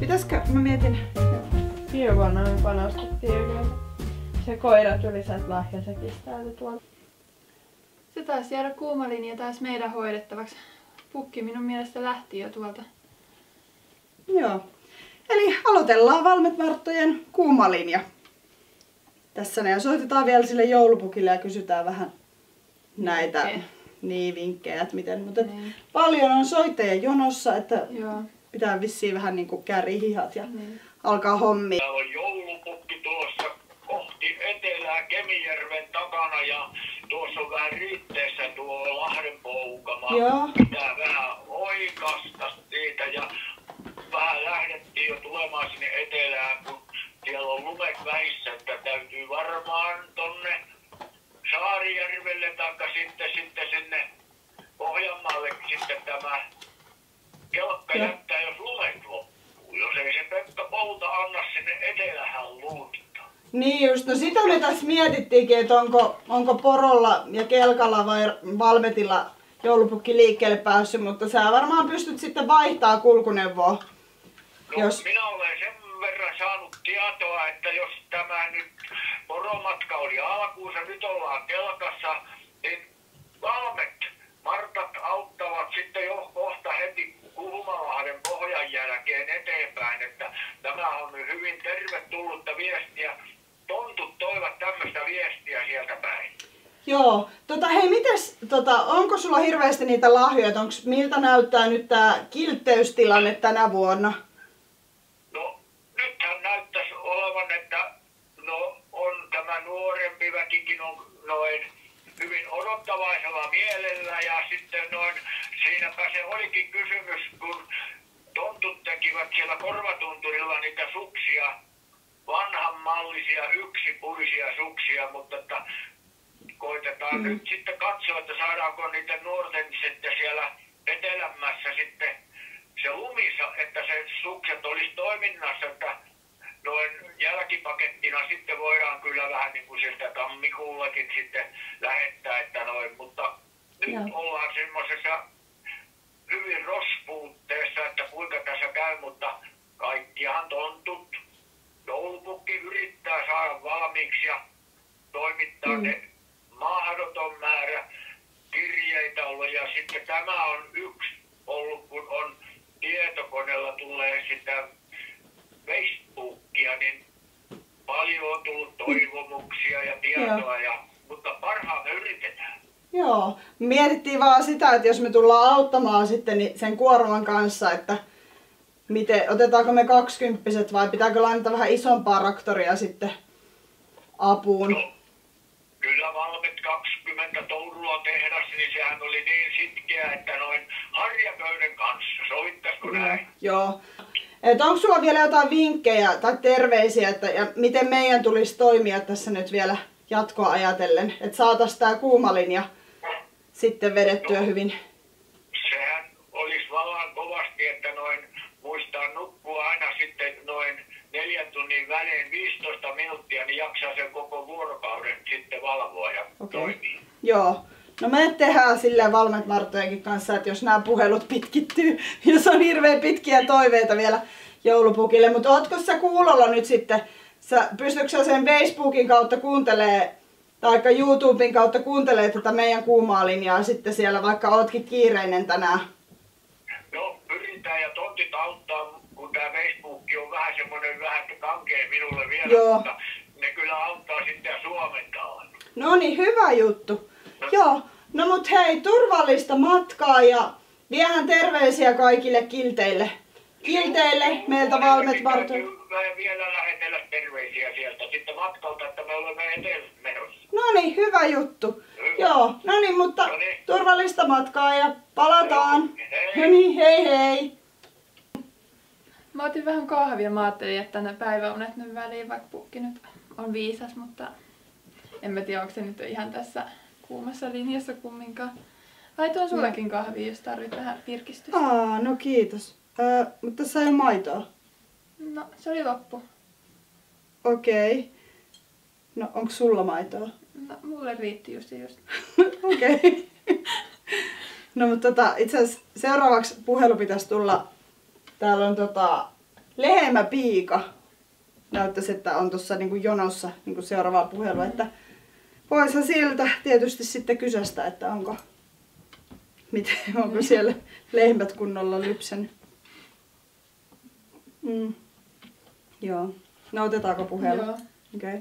Pitäisikö, mä mietin. Viime vuonna me panostettiin kyllä. Se koira tuli sieltä lahjasäkistä täältä tuolta. Se taisi jäädä kuuma linja taas meidän hoidettavaksi. Pukki minun mielestä lähti jo tuolta. Joo. Eli aloitellaan Valmet-Marttojen kuuma linja. Tässä ne ja soitetaan vielä sille joulupukille ja kysytään vähän näitä vinkkejä, että miten. Mutta paljon on soittajia jonossa, että pitää vissiin vähän niinku kääriä hihat ja alkaa hommia. Täällä on joulupukki tuossa kohti etelää Kemijärven takana ja tuossa on vähän riitteessä tuo Lahden poukama. Pitää vähän oikasta siitä ja vähän lähdettiin jo tulemaan sinne etelään, kun siellä on lumet vähissä, että täytyy varmaan tonne Saarijärvelle tai sitten sinne Pohjanmaalle sitten tämä kelkka jättää, jos lumet loppuu. Jos ei se Pekka Pouta anna sinne etelähän luutita. Niin just, no sitä me tässä mietittiinkin, että onko porolla ja kelkalla vai Valmetilla joulupukki liikkeelle päässyt, mutta sä varmaan pystyt sitten vaihtaa kulkuneuvoa. No, jos... Minä olen sen verran saanut tietoa, että jos tämä nyt poromatka oli alkuunsa, nyt ollaan kelkassa, niin Valmet-Martat auttavat sitten jo kohta heti Kulmalahden pohjan jälkeen eteenpäin, että tämä on hyvin tervetullutta viestiä. Tontut toivat tämmöistä viestiä sieltä päin. Joo, hei mites, onko sulla hirveästi niitä lahjoja, että miltä näyttää nyt tää kiltteystilanne tänä vuonna? No, nythän näyttäisi olevan, että on tämä nuorempi väkikin on noin hyvin odottavaisella mielellä ja sitten siinäpä se olikin kysymys, kun tontut tekivät siellä Korvatunturilla niitä suksia, vanhanmallisia yksipuisia suksia, mutta että koitetaan nyt sitten katsoa, että saadaanko niitä nuorten sitten siellä etelämässä sitten se lumisa, että se sukset olisi toiminnassa, että noin jälkipakettina sitten voidaan kyllä vähän niin kuin siltä tammikuullakin sitten lähettää, että mutta nyt ollaan semmoisessa hyvin rospuutteessa, että kuinka tässä käy, mutta kaikkihan tontut, joulupukki yrittää saada valmiiksi ja toimittaa ne mahdoton määrä kirjeitä ollut ja sitten tämä on yksi ollut, kun on tietokoneella tulee sitä Facebookia, niin paljon on tullut toivomuksia ja tietoa, mutta parhaamme yritetään. Joo, mietittiin vaan sitä, että jos me tullaan auttamaan sitten niin sen kuorman kanssa, että otetaanko me 20 vai pitääkö lainata vähän isompaa traktoria sitten apuun? No, kyllä Valmet 20 Tourulan tehdas, niin sehän oli niin sitkeä, että noin harjapöydän kanssa. Soittaisiko näin? Joo. Onko sulla vielä jotain vinkkejä tai terveisiä, ja miten meidän tulisi toimia tässä nyt vielä jatkoa ajatellen, että saataisiin tämä kuuma linja sitten vedettyä hyvin? Sehän olisi vallan kovasti, että muistaa nukkua aina sitten noin 4 tunnin välein 15 minuuttia, niin jaksaa sen koko vuorokauden sitten valvoa ja toimia. Joo. No me tehdään silleen Valmet-Marttojenkin kanssa, että jos nämä puhelut pitkittyy, jos on hirveän pitkiä toiveita vielä joulupukille, mutta ootko sä kuulolla nyt sitten, pystytkö sä sen Facebookin kautta kuuntelee tai YouTuben kautta kuuntelee tätä meidän kuumaa linjaa sitten siellä, vaikka ootkin kiireinen tänään? No pyritään ja tontit auttaa, kun tämä Facebook on vähän semmoinen kankea minulle vielä, mutta ne kyllä auttaa sitten ja suomentaa. No niin, hyvä juttu. Joo, no mut hei, turvallista matkaa ja viehän terveisiä kaikille kilteille. Meiltä Valmet-Marttojen. Vielä lähetellä terveisiä sieltä sitten matkalta, että me olemme etelä menossa. No niin, hyvä juttu. Joo, no niin, mutta turvallista matkaa ja palataan. No niin, hei hei. Mä otin vähän kahvia, mä ajattelin, että ne päiväunet nyt väliin, vaikka pukki nyt on viisas, mutta en mä tiedä, onko se nyt ihan tässä kuumassa linjassa kumminkaan. Laitoin sullekin kahvia, jos tarvit vähän virkistystä. No kiitos. Mutta tässä ei ole maitoa. No, se oli loppu. Okei. No, onko sulla maitoa? No, mulle riitti just. Okei. No, mutta itse asiassa seuraavaksi puhelu pitäisi tulla. Täällä on Lehmäpiika. Näyttäisi, että on tuossa niinku jonossa niinku seuraavaa puhelua, että voisihan siltä tietysti sitten kysästä, että onko siellä lehmät kunnolla lypsänyt. Joo. No otetaanko puhelu? Joo. Okei.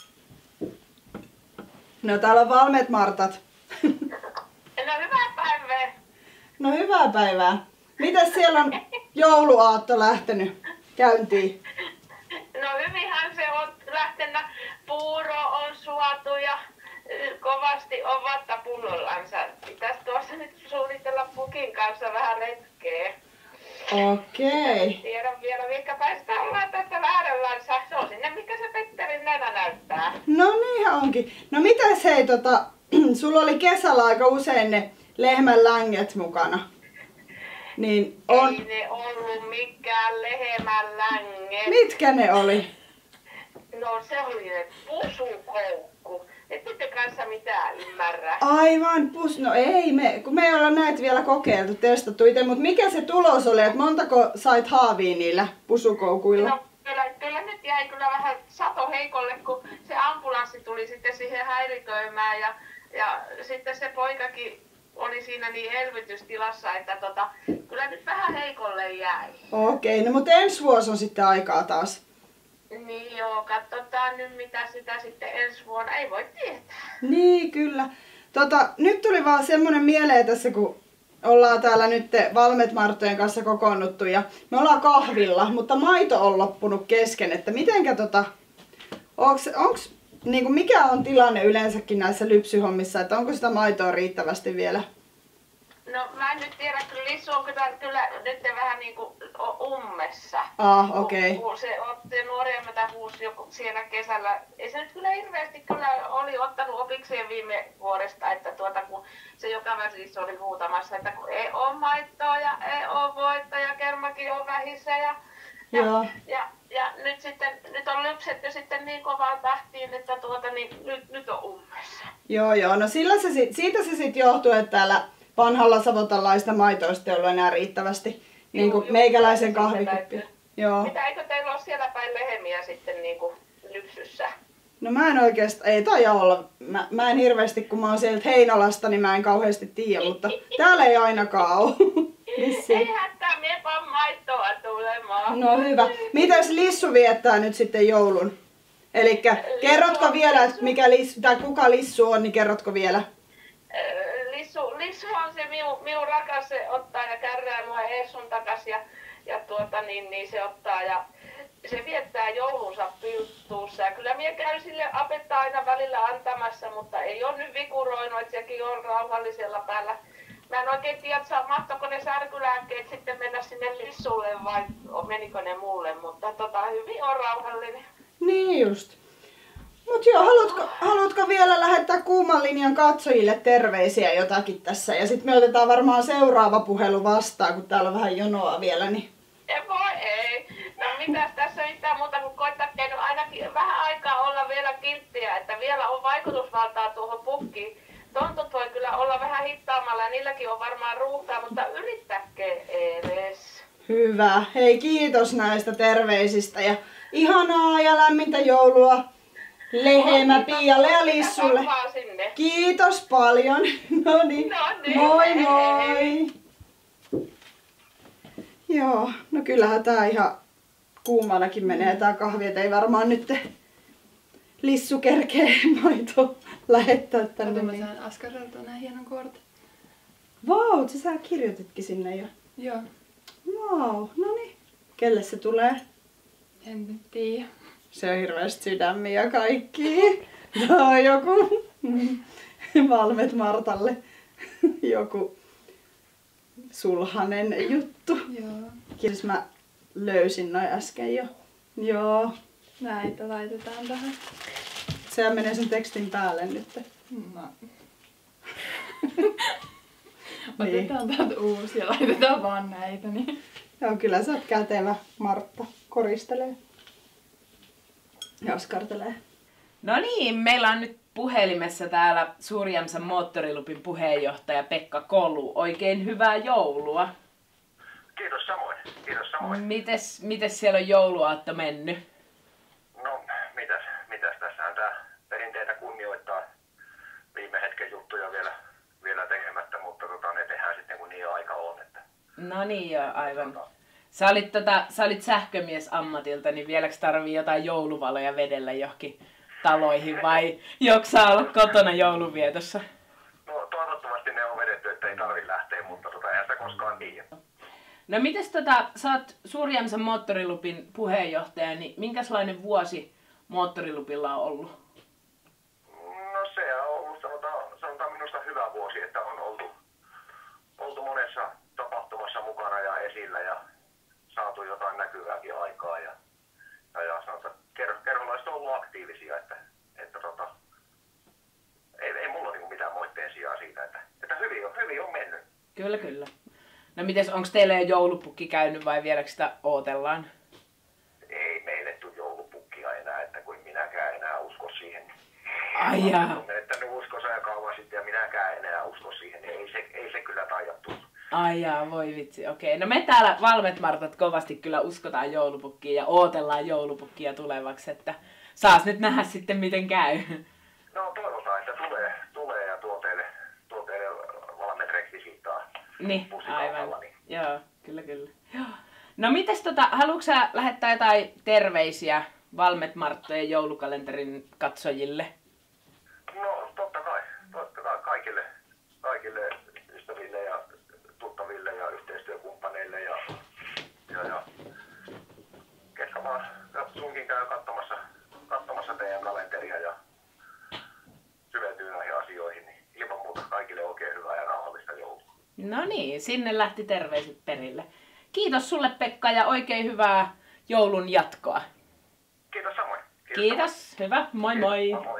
No täällä on valmiit Martat. No hyvää päivää. No hyvää päivää. Mitäs siellä on jouluaatto lähtenyt käyntiin? No hyvinhän se on lähtenyt. Puuro on suotu ja kovasti on vattapullollansa. Pitäisi tuossa nyt suunnitella pukin kanssa vähän retkeä. Okei. Tiedän vielä, mikä päästä ollaan tässä lähdöllansa. Se on sinne, mikä se Petterin nenä näyttää. No niinhän onkin. No mitäs hei, sulla oli kesällä aika usein ne lehmän länget mukana. Niin on... Ei ne ollut mikään lehmän länget. Mitkä ne oli? No se oli ne pusukoukku. Ette kanssa mitään ymmärrä. Aivan, no ei kun me ei olla näitä vielä kokeiltu, testattu itse, mutta mikä se tulos oli, että montako sait haavia niillä pusukoukuilla? No kyllä nyt jäi kyllä vähän sato heikolle, kun se ambulanssi tuli sitten siihen häiriköimään ja sitten se poikakin oli siinä niin elvytystilassa, että kyllä nyt vähän heikolle jäi. Okei, no mutta ensi vuosi on sitten aikaa taas. Niin joo, katsotaan nyt mitä sitä sitten ensi vuonna, ei voi tietää. Niin, kyllä. Nyt tuli vaan semmonen mieleen tässä, kun ollaan täällä nyt Valmet Marttojen kanssa kokoonnuttu ja me ollaan kahvilla, mutta maito on loppunut kesken, että mitenkä niinku mikä on tilanne yleensäkin näissä lypsyhommissa, että onko sitä maitoa riittävästi vielä? No mä en nyt tiedä, kyllä Lissu on kyllä nyt vähän niinku ummessa. Okei. Kun se otti nuoremmalta huusi joku siellä kesällä. Ei se nyt kyllä hirveästi kyllä oli ottanut opikseen viime vuodesta, että kun se joka välissä oli huutamassa, että kun ei oo maittoa ja ei oo voita ja kermakin on vähissä ja nyt on lypsetty sitten niin kovaan tahtiin, että nyt on ummessa. Joo, no siitä se sitten johtuu, että täällä vanhalla savotalaista maitoista ei ollut enää riittävästi. Niin kuin meikäläisen kahvikuppi. Joo. Mitä, eikö teillä ole siellä päin lehmiä sitten niin kuin lypsyssä? No mä en oikeastaan, ei taida olla. Mä en hirveästi, kun mä oon sieltä Heinolasta, niin mä en kauheasti tiedä, mutta täällä ei ainakaan ole. Ei hätää, mie vaan maittoa tulemaan. No hyvä. Mitäs Lissu viettää nyt sitten joulun? Elikkä kerrotko vielä, että kuka Lissu on, niin kerrotko vielä? Lissu on se minun rakas, se ottaa ja kärrää mua Eessun takas ja se ottaa ja se viettää joulunsa Pilttuussa. Ja kyllä minä käyn sille apetta aina välillä antamassa, mutta ei ole nyt vikuroinut, että sekin on rauhallisella päällä. Mä en oikein tiedä, että mahtoiko ne särkylääkkeet sitten mennä sinne Lissulle vai menikö ne mulle, mutta hyvin on rauhallinen. Niin just. Mut joo, haluatko vielä lähettää Kuuman linjan katsojille terveisiä jotakin tässä? Ja sitten me otetaan varmaan seuraava puhelu vastaan, kun täällä on vähän jonoa vielä. Niin... Ei. No mitäs tässä mitään muuta kuin koittaa tehdä ainakin vähän aikaa olla vielä kilttiä, että vielä on vaikutusvaltaa tuohon pukkiin. Tontut voi kyllä olla vähän hittaamalla ja niilläkin on varmaan ruuhkaa, mutta yrittäkää edes. Hyvä. Hei, kiitos näistä terveisistä ja ihanaa ja lämmintä joulua Lehmä-Piialle ja Lissulle. Kiitos paljon. Noniin. Moi moi. Joo, no kyllähän tää ihan kuumanakin menee tää kahvi, et ei varmaan nyt Lissu kerkee maito lähettää tänne. Mä sain Askarelta näin hienon kortin. Vau, sä kirjoititkin sinne jo. Joo. Vau, no niin. Kelle se tulee? En nyt tiedä. Se on hirveästi sydämiä ja kaikki. Tää on joku Valmet Martalle joku sulhanen juttu. Joo. Kiitos, mä löysin noin äsken jo. Joo. Näitä laitetaan tähän. Se menee sen tekstin päälle nyt. No. Otetaan täältä uusi ja laitetaan vaan näitä. Niin. Joo, kyllä sä oot kätevä, Martta. Koristelee. Ja askartelee. No niin, meillä on nyt puhelimessa täällä Suurjamsan moottorilupin puheenjohtaja Pekka Kolu. Oikein hyvää joulua. Kiitos samoin. Kiitos samoin. Mites siellä on jouluaatto mennyt? No, mitäs tässähän tää perinteitä kunnioittaa. Viime hetken juttuja vielä tekemättä, mutta ne tehdään sitten kun niin aika on. Että, No niin joo, aivan. Sä olit sähkömies ammatilta, niin vieläks tarvii jotain jouluvaloja vedellä johonkin taloihin vai joksa olla kotona jouluvietossa? no toivottavasti ne on vedetty, että ei tarvi lähteä, mutta eihän sitä koskaan tiedä. No mites sä oot Suurjämsän moottorilupin puheenjohtaja, niin minkälainen vuosi moottorilupilla on ollut? No se on ollut sanotaan minusta hyvä vuosi, että on oltu monessa tapahtumassa mukana ja esillä ja saatu jotain näkyvääkin aikaa ja sanotaan, kerholaiset on ollut aktiivisia, että ei mulla niinku mitään moitteen sijaa siitä, että hyvin on mennyt. Kyllä. No mites, onks teillä jo joulupukki käynyt vai vieläkö sitä ootellaan? Ei meille tule joulupukkia enää, että kun minäkään enää usko siihen. Ai jaa. Olen menettänyt uskonsa ja kauan sitten ja minäkään enää usko siihen, niin ei se kyllä taida. Ai jaa, voi vitsi, okei. No me täällä Valmet-Martat kovasti kyllä uskotaan joulupukkiin ja ootellaan joulupukkia tulevaksi, että saas nyt nähdä sitten miten käy. No toivotaan, että tulee ja tuo teille Valmet rekvisiittaa. Niin, bussikaupalla, aivan. Joo, kyllä. Joo. No mites haluatko sä lähettää jotain terveisiä Valmet-Marttojen joulukalenterin katsojille? No totta kai kaikille ystäville ja tuttaville ja yhteistyökumppaneille ja ketkä vaan sunkin käy katsomassa teidän kalenteria ja syventyy näihin asioihin, niin ilman muuta kaikille oikein hyvää ja rauhallista joulua. No niin, sinne lähti terveiset perille. Kiitos sulle Pekka ja oikein hyvää joulun jatkoa. Kiitos samoin. Kiitos, hyvä, moi moi. Moi.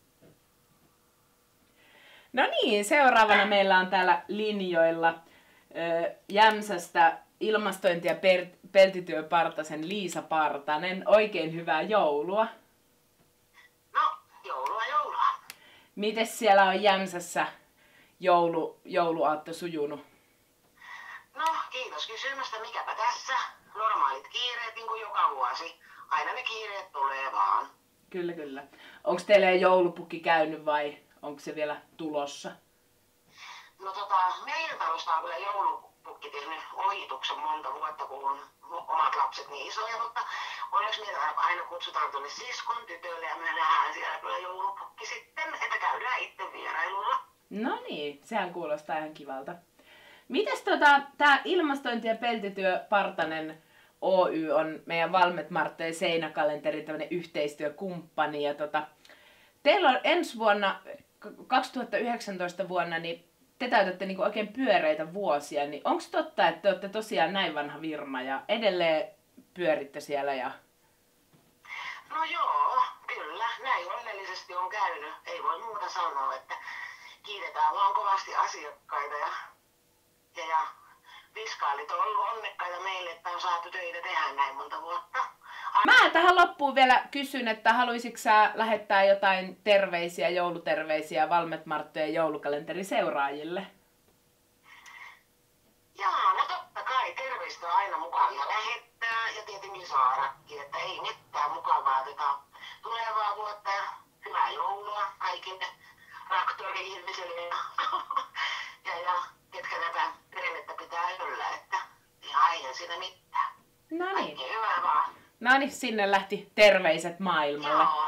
No niin, seuraavana meillä on täällä linjoilla Jämsästä ilmastointi- ja peltityöpartasen Liisa Partanen. Oikein hyvää joulua. No, joulua. Mites siellä on Jämsässä jouluaatto sujunut? No, kiitos kysymästä. Mikäpä tässä? Normaalit kiireet niin kuin joka vuosi. Aina ne kiireet tulee vaan. Kyllä. Onko teillä jo joulupukki käynyt vai onko se vielä tulossa? No meidän talosta on kyllä joulupukki tehnyt ohituksen monta vuotta, kun on omat lapset niin isoja, mutta onneksi meitä aina kutsutaan tuonne siskon tytölle ja me nähdään siellä kyllä joulupukki sitten, että käydään itse vierailulla. No niin, sehän kuulostaa ihan kivalta. Mites tää ilmastointi- ja peltityö Partanen Oy on meidän Valmet-Marttojen seinäkalenterin tämmönen yhteistyökumppani ja teillä on ensi vuonna, 2019 vuonna, niin te täytätte niinku oikein pyöreitä vuosia, niin onko totta, että te olette tosiaan näin vanha firma ja edelleen pyöritte siellä ja... No joo, kyllä. Näin onnellisesti on käynyt. Ei voi muuta sanoa, että kiitetään vaan kovasti asiakkaita ja viskaalit on ollut onnekkaita meille, että on saatu töitä tehdä näin monta vuotta. Mä tähän loppuun vielä kysyn, että haluaisitko sä lähettää jotain terveisiä, jouluterveisiä Valmet-Marttojen joulukalenterin seuraajille? Jaa, no totta kai. Terveistä on aina mukavia lähettää ja tietenkin saadakin, että ei mitään mukavaa tulevaa vuotta ja hyvää joulua kaikille traktori-ihmisille ja ketkä tätä perinnettä pitää yllä, että ihan eihän siinä mitään. No niin. Kaikki hyvää vaan. No niin, sinne lähti terveiset maailmalle. Joo,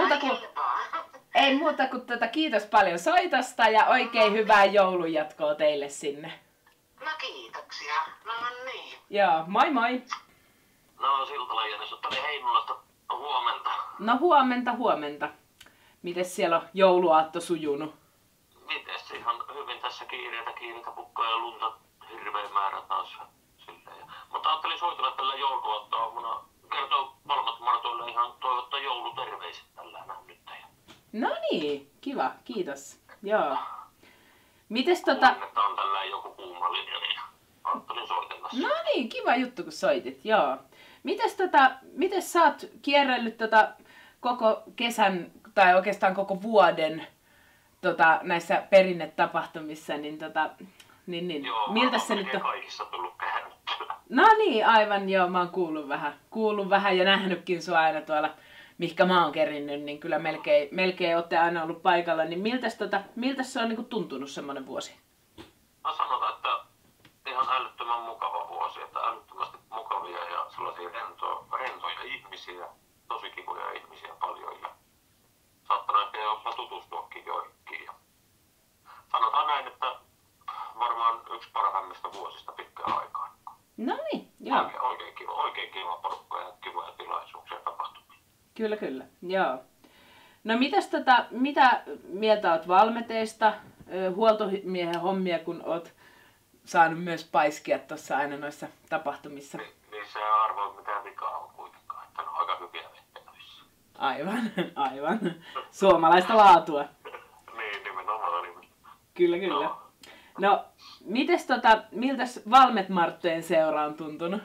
Ei muuta kuin kiitos paljon soitosta ja oikein hyvää joulun jatkoa teille sinne. No kiitoksia. No niin. Joo, moi moi. No Siltala Jännes, ottani Heinolasta huomenta. No huomenta. Mites siellä on jouluaatto sujunut? Mites ihan hyvin tässä kiireitä pukkaa ja lunta hirveä määrä taas. Mutta ajattelin soitella tällä jouluaattona kertoa Valmet-Martoille ihan toivottaa jouluterveiset tällä nyt. No niin, kiva, kiitos. Joo. Mites Kuulin, että on tällä joku kuuma linja, niin ajattelin soitella. No niin, kiva juttu kun soitit, joo. Mites sä oot kierrellyt koko kesän tai oikeastaan koko vuoden näissä perinnetapahtumissa, niin, Joo, miltä se nyt on? Kaikissa tullut käännyttyä. No niin, aivan joo, mä oon kuullut vähän ja nähnytkin sua aina tuolla, mihinkä mä oon kerinnyt, niin kyllä melkein ootte aina ollut paikalla. Niin miltäs se on niinku tuntunut semmonen vuosi? Mä sanotaan, että ihan älyttömän mukava vuosi, että älyttömästi mukavia ja sellaisia rentoja ihmisiä, tosi kivoja ihmisiä paljon ja saattanut ehkä jopa tutustuakin joihinkin. Ja sanotaan näin, että varmaan yksi parhaimmista vuosista pitkään aikaan. No niin, joo. Oikein kiva porukka ja kivoja tilaisuuksia tapahtumia. Kyllä, joo. No mitä mieltä oot valmeteista, huoltomiehen hommia, kun oot saanut myös paiskia tuossa aina noissa tapahtumissa? Niin se arvoi mitään vikaa on kuitenkaan, että ne on aika hyviä vettävissä. Aivan. Suomalaista laatua. Niin, nimenomaan. Kyllä. No, miltäs Valmet-Marttojen seura on tuntunut?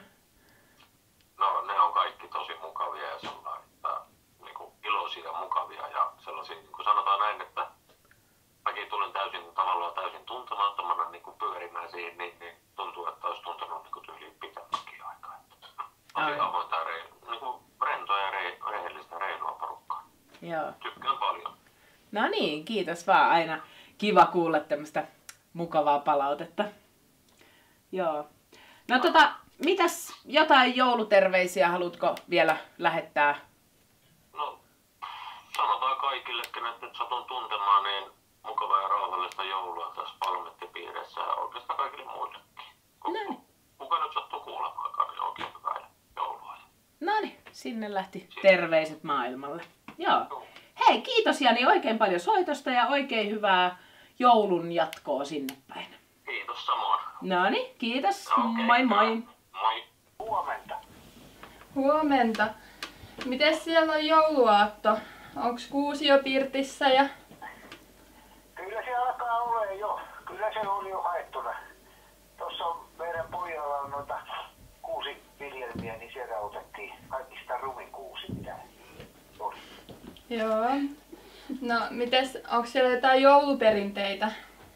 No, ne on kaikki tosi mukavia ja sellainen, niinku iloisia ja mukavia ja sellaisia, niin kuin sanotaan näin, että mäkin tulen täysin tuntemattomana niin kuin pyörimään siihen, niin tuntuu, että olisi tuntunut niin kuin tyyliin pitämäkin aikaa. Tosi avointa ja niin rentoa ja rehellistä reilua porukkaa. Joo. Tykkään paljon. No niin, kiitos vaan. Aina kiva kuulla tämmöistä mukavaa palautetta. Joo. No mitäs jotain jouluterveisiä haluatko vielä lähettää? No, sanotaan kaikille, kenet nyt satun tuntemaan, niin mukavaa ja rauhallista joulua tässä Palmettipiirissä ja oikeastaan kaikille muillekin. Kuka nyt sattuu kuulemaankaan, niin oikein hyvää joulua. No niin, sinne lähti terveiset maailmalle. Joo. Hei, kiitos Jani oikein paljon soitosta ja oikein hyvää joulun jatkoa sinne päin. Kiitos samoin. No niin, kiitos. Okay, moi moi. Moi. Huomenta. Huomenta. Mites siellä on jouluaatto? Onks kuusi jo pirtissä ja... Kyllä se alkaa olla jo. Kyllä se oli jo haettuna. Tuossa on meidän pojalla on noita 6 viljelmiä, niin sieltä otettiin kaikista rumin 6 mitä oli. Joo. No mites, onks siellä jotain jouluperinteitä?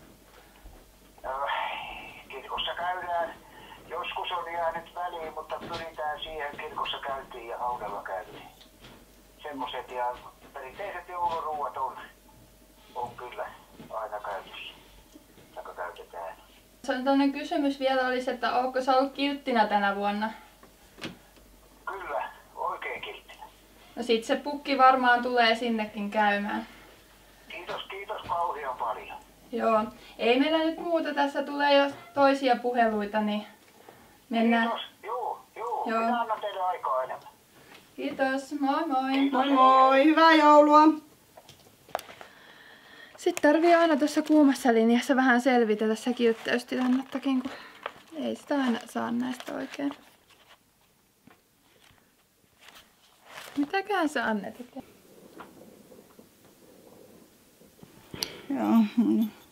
Kirkossa käydään. Joskus on jäänyt väliin, mutta pyritään siihen. Kirkossa käytiin ja haudalla käytiin. Semmoset ja perinteiset jouluruuat on kyllä aina käytössä. Joka käytetään. Toinen kysymys vielä olisi, että ootko sä ollut kilttinä tänä vuonna? Kyllä, oikein kilttinä. No sit se pukki varmaan tulee sinnekin käymään. Kiitos kauhean paljon. Joo. Ei meillä nyt muuta, tässä tulee jo toisia puheluita, niin mennään. Kiitos. Joo. Joo. Minä annan teille aikaa enemmän. Kiitos, moi moi. Moi moi, hyvää joulua. Sitten tarvii aina tuossa kuumassa linjassa vähän selvitellä se kiltteystilannettakin, kun ei sitä aina saa näistä oikein. Mitäkään sä Anne tekee? Joo.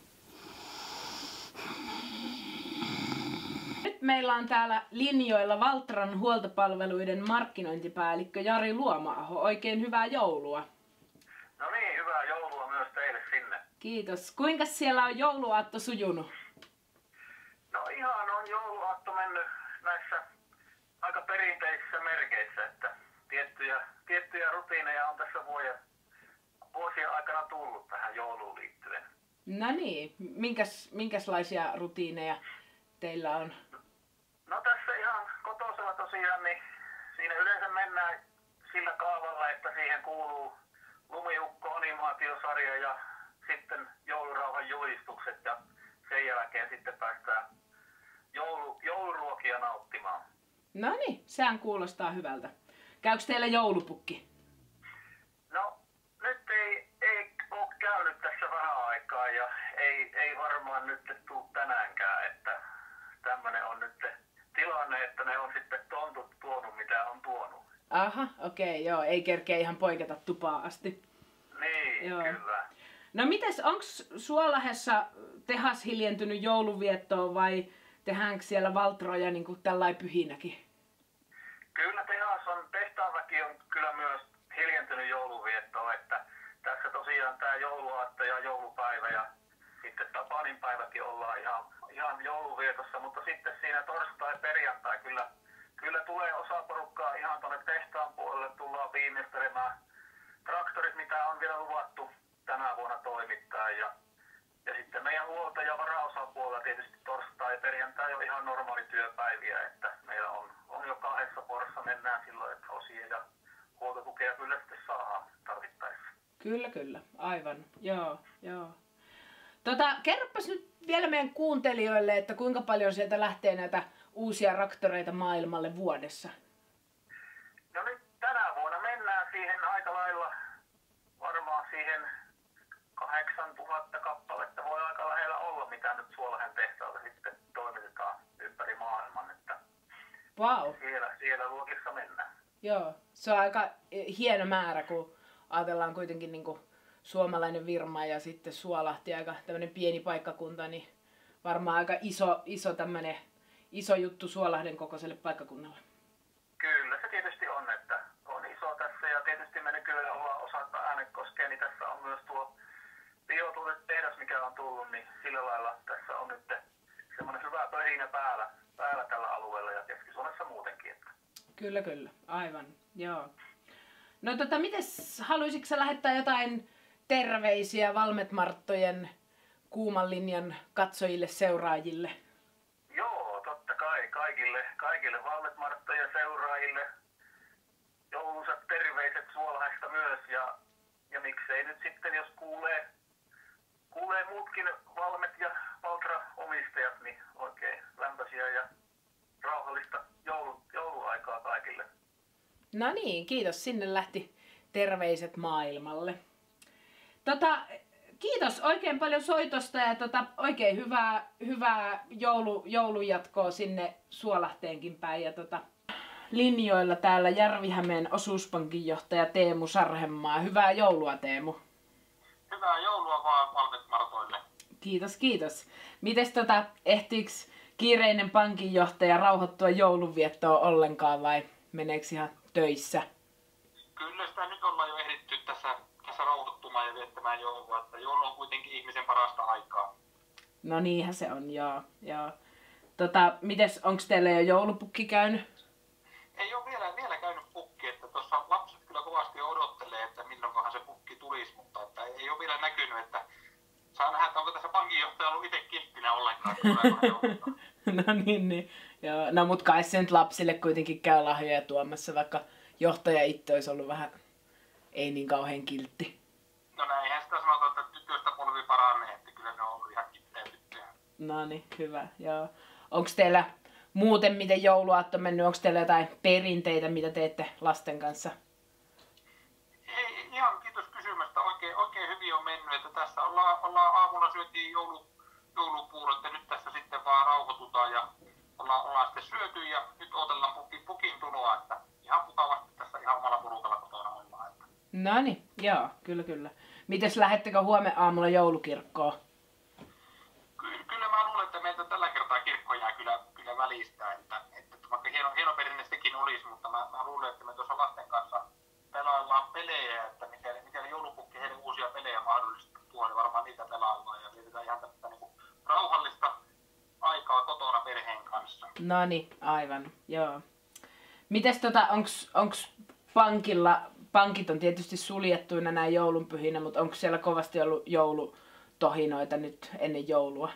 Nyt meillä on täällä linjoilla Valtran huoltopalveluiden markkinointipäällikkö Jari Luoma-aho. Oikein hyvää joulua. No niin, hyvää joulua myös teille sinne. Kiitos. Kuinka siellä on jouluaatto sujunut? No ihan on jouluaatto mennyt näissä aika perinteisissä merkeissä, että tiettyjä rutiineja on tässä vuosien aikana tullut tähän jouluun liittyen. No niin, minkälaisia rutiineja teillä on? No tässä ihan kotosalla tosiaan, niin siinä yleensä mennään sillä kaavalla, että siihen kuuluu lumiukko-animaatiosarja ja sitten joulurauhan julistukset ja sen jälkeen sitten päästään jouluruokia nauttimaan. No niin, sehän kuulostaa hyvältä. Käykö teillä joulupukki? No nyt ei ole käynyt tässä vähän aikaa ja ei varmaan nyt tule tänäänkään, että tämmöinen on nyt tilanne, että ne on sitten tontut tuonut mitä on tuonut. Aha, okei, joo, ei kerkeä ihan poiketa tupaan asti. Niin, Joo. kyllä. No mites, onks Suolahdessa tehas hiljentynyt jouluviettoon vai tehdäänkö siellä Valtroja niin kuin tällainen pyhinäkin? Kyllä tehtaanväki on kyllä myös hiljentynyt jouluviettoon, että tässä tosiaan tämä jouluaatto ja joulupäivä ja sitten Tapaninpäiväkin ollaan ihan jouluvietossa, mutta sitten siinä torstai-perjantai kyllä tulee osa porukkaa ihan tuonne tehtaan puolelle, tullaan viimeistelemään traktorit, mitä on vielä luvattu tänä vuonna toimittaa. Ja sitten meidän huolto- ja varaosapuolella tietysti torstai ja perjantai on ihan normaali työpäiviä, että meillä on jo 2 porssa mennään silloin, että osia ja huoltotukea kyllä sitten saadaan tarvittaessa. Kyllä, aivan, joo. Kerropas nyt vielä meidän kuuntelijoille, että kuinka paljon sieltä lähtee näitä uusia traktoreita maailmalle vuodessa? No nyt tänä vuonna mennään siihen aika lailla varmaan siihen 8000 kappaletta voi aika lähellä olla, mitä nyt Suolahen tehtaalta sitten toimitetaan ympäri maailman, että Vau. Siellä luokissa mennään. Joo, se on aika hieno määrä, kun ajatellaan kuitenkin niinku suomalainen firma ja sitten Suolahti aika tämmönen pieni paikkakunta, niin varmaan aika iso juttu Suolahden kokoiselle paikkakunnalle. Kyllä se tietysti on, että on iso tässä ja tietysti me nykyään ollaan osattaa Äänekoskea, niin tässä on myös tuo biotuotetehdas, mikä on tullut, niin sillä lailla tässä on nyt semmoinen hyvä pöhinä päällä tällä alueella ja Keski-Suomessa muutenkin. Että. Kyllä, aivan, joo. No mites, haluaisitko sä lähettää jotain terveisiä Valmet-Marttojen kuuman linjan katsojille, seuraajille? Joo, totta kai kaikille Valmet-Marttojen seuraajille joulunsat terveiset Suolahesta myös ja miksei nyt sitten, jos kuulee muutkin Valmet- ja Valtra-omistajat, niin oikein lämpöisiä ja rauhallista jouluaikaa kaikille. No niin, kiitos. Sinne lähti terveiset maailmalle. Kiitos oikein paljon soitosta ja oikein hyvää joulujatkoa sinne Suolahteenkin päin. Ja linjoilla täällä Järvi-Hämeen osuuspankin johtaja Teemu Sarhemaa. Hyvää joulua, Teemu. Hyvää joulua vaan Valmet-Martoille. Kiitos. Mites ehtiikö kiireinen pankinjohtaja rauhoittua joulunviettoon ollenkaan vai meneekö ihan töissä? Kyllä sitä nyt ollaan jo ehditty tässä rauhoittumaan ja viettämään joulua, että joulu on kuitenkin ihmisen parasta aikaa. No niinhän se on, joo. Mites, onko teillä jo joulupukki käynyt? Ei ole vielä käynyt pukki, että tuossa lapset kyllä kovasti odottelee, että milloinkohan se pukki tulisi, mutta että ei ole vielä näkynyt, että saa nähdä, että onko tässä pankinjohtaja ollut itse kilttinä ollenkaan. No niin. Joo. No mut kai se nyt lapsille kuitenkin käy lahjoja tuomassa, vaikka johtaja itse olisi ollut vähän ei niin kauhean kiltti. No näinhän sitä sanotaan, että tytöstä polvi paranee, että kyllä ne on ollut ihan kilttejä tyttöjä. No niin, hyvä, joo. Onko teillä muuten miten jouluaatto mennyt? Onko teillä jotain perinteitä, mitä teette lasten kanssa? Ei, ihan kiitos kysymästä. Oikein hyvin on mennyt, että tässä ollaan aamulla syötiin joulupuurot ja nyt tässä sitten vaan rauhoitutaan ja ollaan sitten syöty ja nyt odotellaan pukin tuloa, että ihan mukavasti tässä ihan omalla porukalla kotona ollaan. No niin, joo, kyllä. Mites lähettekö huomenna aamulla joulukirkkoon? Kyllä mä luulen, että meiltä tällä kertaa kirkko jää kyllä välistä, että vaikka hieno perinne sekin olisi, mutta mä luulen, että me tuossa lasten kanssa pelaillaan pelejä, että mikäli joulupukki heille uusia pelejä mahdollisesti tuo, niin varmaan niitä pelaillaan ja vietetään ihan tämmöistä niin rauhallista aikaa kotona perheen kanssa. No niin, aivan, joo. Mites onks pankit on tietysti suljettuina näin joulunpyhinä, mutta onko siellä kovasti ollut joulutohinoita nyt ennen joulua?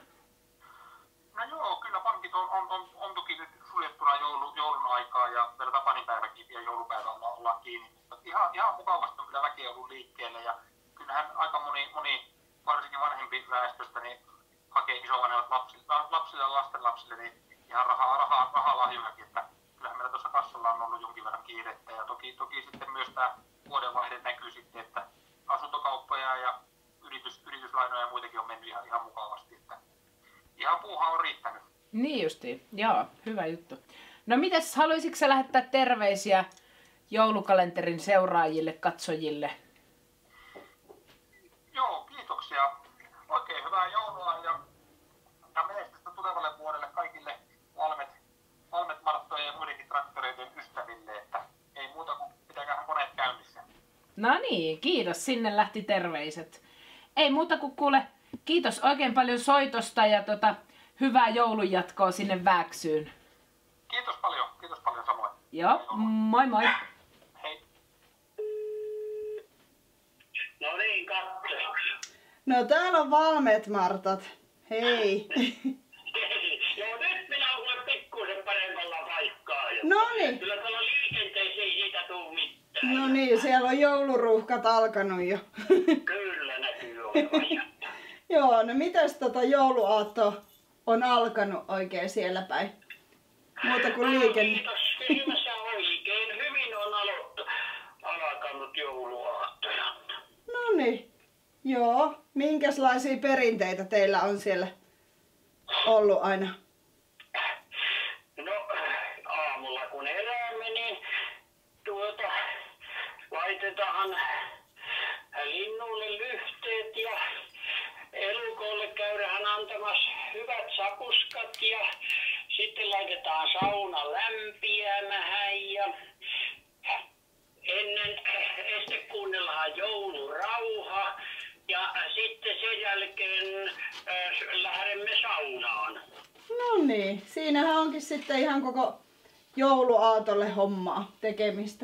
No joo, kyllä pankit on toki nyt suljettuna joulun aikaa ja vielä tapaninpäiväkin ja joulupäivä ollaan kiinni. Mutta ihan mukavasti on kyllä väkeä ollut liikkeelle ja kyllähän aika moni varsinkin vanhempi väestöstä niin hakee isovanhemmat lapsille ja lastenlapsille niin ihan rahalahjojakin, että kyllähän meillä tuossa kassalla on ollut jonkin verran kiirettä ja toki sitten myös tämä vuodenvaihde näkyy sitten, että asuntokauppoja ja yrityslainoja ja muitakin on mennyt ihan mukavasti, että ihan puuha on riittänyt. Niin justiin, joo, hyvä juttu. No mites, haluaisitko sä lähettää terveisiä joulukalenterin seuraajille, katsojille? Joo, kiitoksia. Oikein hyvää joulua ja menestystä tulevalle vuodelle kaikille Valmet-Marttojen ja muidenkin traktoreiden ystäville, että ei muuta kuin pitäköhän koneet käynnissä. No niin, kiitos, sinne lähti terveiset. Ei muuta kuin kuule, kiitos oikein paljon soitosta ja hyvää joulun jatkoa sinne Vääksyyn. Kiitos paljon samoin. Joo, moi moi. Hei. No niin, katsotaan. No täällä on Valmet Martat. Hei. Joo, nyt minä olen pikkusen paremmalla paikkaa. Noniin. Kyllä tuolla liikenteessä ei siitä tuu mitään. No niin, siellä on jouluruuhkat alkanut jo. Kyllä näkyy olevan. Joo, no mitäs jouluaatto on alkanut oikein siellä päin? Muuta kuin liikenne. Kiitos kysymässä oikein. Hyvin on alkanut jouluaattoja. Noniin. Joo. Minkälaisia perinteitä teillä on siellä ollut aina? No, aamulla kun heräämme, niin laitetaan linnuille lyhteet ja elukolle käydään antamassa hyvät sapuskat ja sitten laitetaan sauna lämpiämään ja ennen kuunnellaan joulurauha ja sitten sen jälkeen lähdemme saunaan. No niin, siinähän onkin sitten ihan koko jouluaatolle hommaa tekemistä.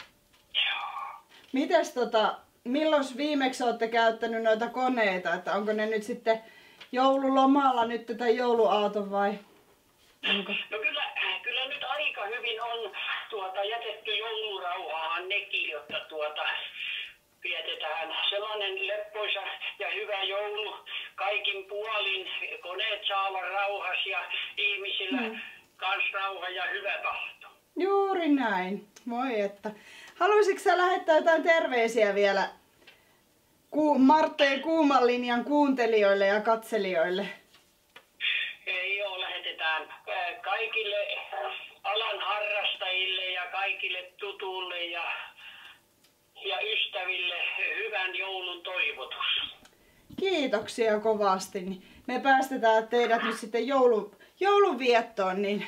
Mites milloin viimeksi olette käyttänyt noita koneita, että onko ne nyt sitten joululomalla nyt tätä jouluaaton vai onko? No kyllä nyt aika hyvin on jätetty joulurauhaan nekin, jotta vietetään sellainen leppoisa ja hyvä joulu kaikin puolin. Koneet saa olla rauhas ja ihmisillä kans rauha ja hyvä tahto. Juuri näin. Moi että. Haluaisitko sä lähettää jotain terveisiä vielä Marttojen kuuman linjan kuuntelijoille ja katselijoille? Joo, lähetetään kaikille alan harrastajille ja kaikille tutuille ja ystäville hyvän joulun toivotus. Kiitoksia kovasti. Me päästetään teidät nyt sitten joulunviettoon, niin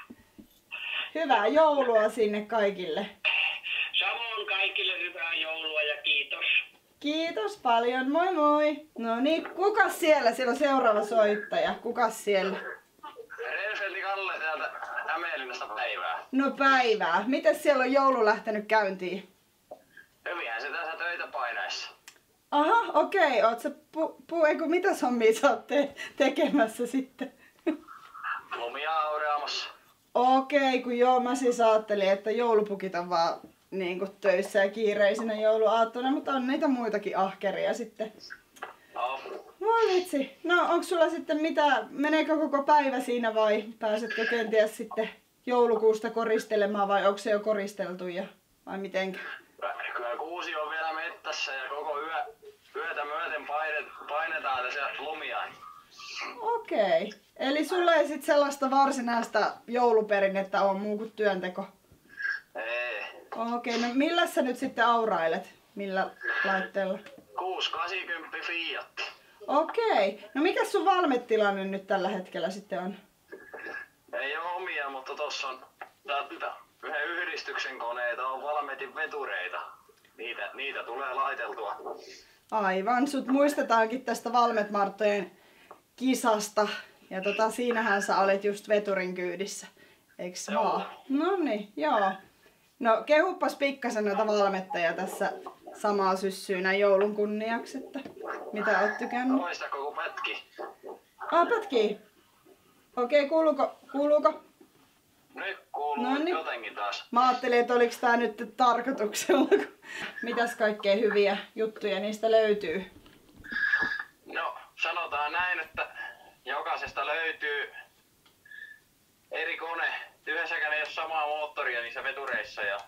hyvää joulua sinne kaikille. Samoin kaikille hyvää joulua ja kiitos. Kiitos paljon, moi moi. No niin, kukas siellä? Siellä on seuraava soittaja. Kukas siellä? Renfeldi Kalle täältä Hämeenlinnasta päivää. No päivää. Mites siellä on joulu lähtenyt käyntiin? Hyvinhän se tässä töitä painaessa. Aha, okei. Oot sä mitäs hommia sä oot tekemässä sitten? Lumia aureamassa. Okei, kun joo, mä siis ajattelin, että joulupukit on vaan niin kuin töissä ja kiireisinä jouluaattona, mutta on niitä muitakin ahkeria sitten. No. Voi vitsi. No onko sulla sitten meneekö koko päivä siinä vai pääsetkö kenties sitten joulukuusta koristelemaan vai onko se jo koristeltu vai mitenkä? Kyllä kuusi on vielä mettässä ja koko yötä myöten painetaan tässä lumia. Okei. Eli sulla ei sit sellaista varsinaista jouluperinnettä ole muu kuin työnteko? Ei. Okei, no millä sä nyt sitten aurailet? Millä laitteella? 680 Fiat. Okei. No mikä sun valmetilanne nyt tällä hetkellä sitten on? Ei ole omia, mutta tossa on yhden yhdistyksen koneita, on Valmetin vetureita. Niitä tulee laiteltua. Aivan, sut muistetaankin tästä Valmet Marttojen kisasta. Ja siinähän sä olet just veturin kyydissä. Eiks vaan? Noniin, joo. No kehuppas pikkasen noita valmettajia tässä samaa syssyä näin joulun kunniaksi, että mitä oot tykännyt? Muistako kun pätki? Pätkii. Okei, kuuluuko? Nyt kuuluu Noniin. jotenkin taas. Mä ajattelin, että oliks tää nyt tarkoituksella. Mitäs kaikkea hyviä juttuja niistä löytyy? No, sanotaan näin, että jokaisesta löytyy eri kone. Yhdessäkään ei ole samaa moottoria niissä vetureissa ja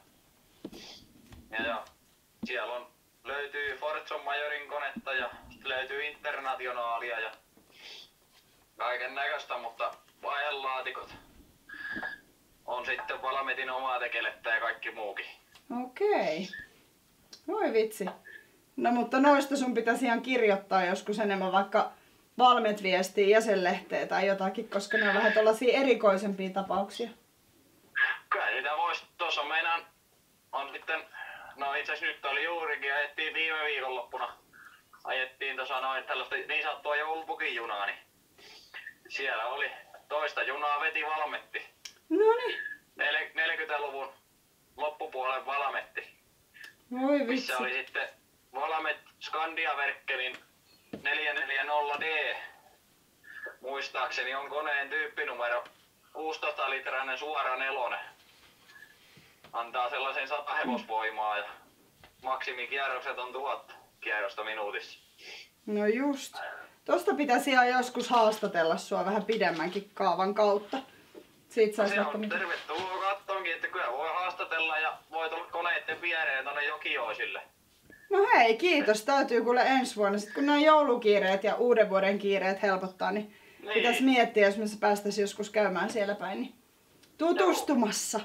siellä löytyy Fortson Majorin konetta ja löytyy Internationaalia ja kaiken näköistä, mutta vaihelaatikot on sitten Valmetin omaa tekelettä ja kaikki muukin. Okei. Voi vitsi. No mutta noista sun pitäisi ihan kirjoittaa joskus enemmän vaikka Valmet-viestiä jäsenlehteen tai jotakin, koska ne on vähän tällaisia erikoisempia tapauksia. Kyllä niitä voisi, tuossa on sitten, no itse asiassa nyt oli juurikin, ajettiin viime viikonloppuna, ajettiin tuossa noin tällaista niin sanottua joulupukin junaa, niin Siellä oli toista junaa veti Valmetti. Noniin. 40-luvun loppupuolen Valmetti. Voi vitsi. Missä oli sitten Valmet Scandia-verkkelin 440D. Muistaakseni on koneen tyyppinumero 16-litrainen suora nelonen. Antaa sellaisen 100 hevosvoimaa ja maksimikierrokset on 1000 kierrosta minuutissa. No just. Tosta pitäisi ihan joskus haastatella sua vähän pidemmänkin kaavan kautta. Siitä sais Se vaikka on tervetuloa kattoonkin, että kyllä voi haastatella ja voi tulla koneiden viereen tonne Jokioisille. No hei, kiitos. Täytyy kuule ensi vuonna. Sitten kun nämä joulukiireet ja uuden vuoden kiireet helpottaa, niin pitäisi miettiä, jos me päästäisiin joskus käymään siellä päin. Niin tutustumassa.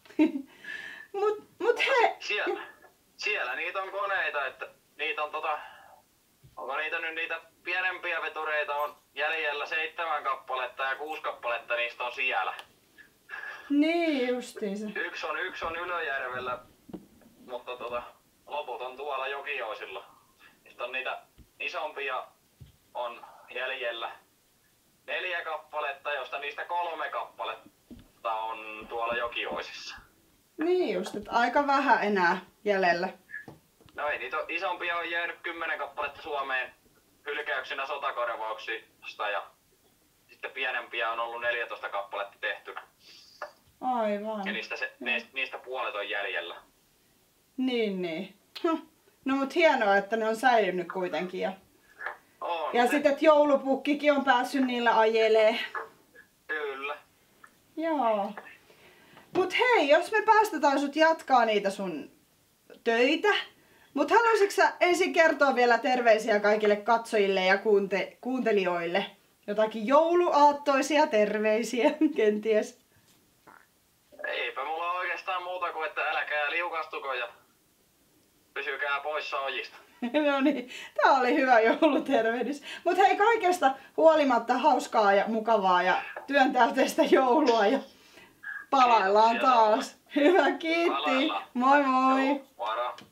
mut hei. Siellä niitä on koneita, että niitä on onko niitä nyt niitä pienempiä vetureita on jäljellä 7 kappaletta ja 6 kappaletta niistä on siellä. Niin justiinsa. Yksi on Ylöjärvellä, mutta loput on tuolla Jokioisilla. Sitten on niitä isompia on jäljellä 4 kappaletta, josta niistä 3 kappaletta on tuolla Jokioisissa. Niin just, että aika vähän enää jäljellä. No ei, niitä isompia on jäänyt 10 kappaletta Suomeen hylkäyksinä sotakorvauksista ja sitten pienempiä on ollut 14 kappaletta tehtynä. Aivan. Ja niistä puolet on jäljellä. Niin. No mut hienoa, että ne on säilynyt kuitenkin. Ja On. sitten, että joulupukkikin on päässyt niillä ajelee. Kyllä. Joo. Mut hei, jos me päästetään sut jatkaa niitä sun töitä. Mut haluaisitko sä ensin kertoa vielä terveisiä kaikille katsojille ja kuuntelijoille? Jotakin jouluaattoisia terveisiä kenties. Eipä mulla oikeastaan muuta kuin, että älkää liukastuko ja pysykää poissa ojista. No niin, tää oli hyvä joulutervehdys. Mut hei, kaikesta huolimatta hauskaa ja mukavaa ja työntäyteistä joulua ja palaillaan taas. Hyvä, kiitti. Moi moi. Moro.